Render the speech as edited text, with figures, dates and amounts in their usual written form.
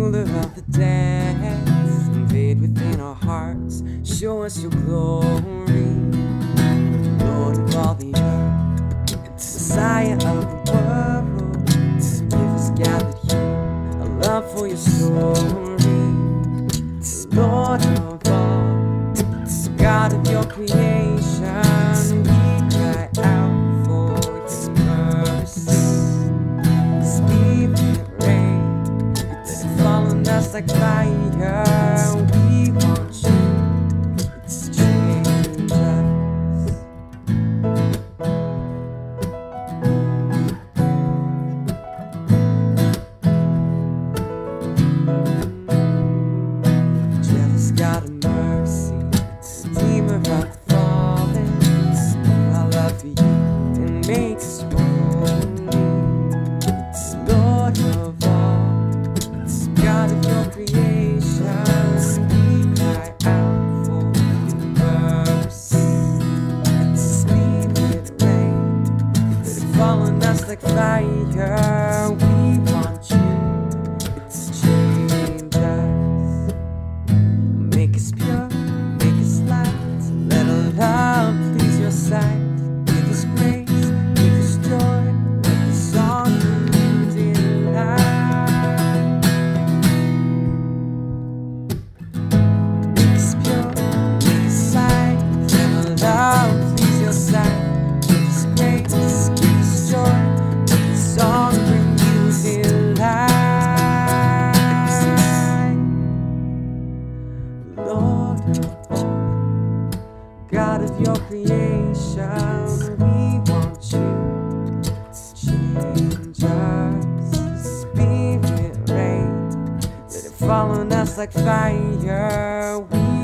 ruler of the dance, invade within our hearts, show us your glory. Lord of all the earth, Messiah of the world, give us gathered here a love for your story. Lord of all, God of your creation, we cry out for your mercy. Spirit rain, let it fall on us like fire. We want you to change us. Jealous God of mercy, Redeemer of the fallen, spill our love for you and make us holy. Lord of all, it's God of your creation, we cry out for your mercy. It's Spirit rain, let it fall on us like fire. We want you to change us. Make us pure, make us light, let our love please your sight. Give us grace, give us joy, let the song bring you delight. Make us pure, make us light, let our love please your sight. Give us grace, give us joy, let the song bring you delight. Lord of all, God of your creation, we want you to change us. Spirit rain, let it fall on us like fire. We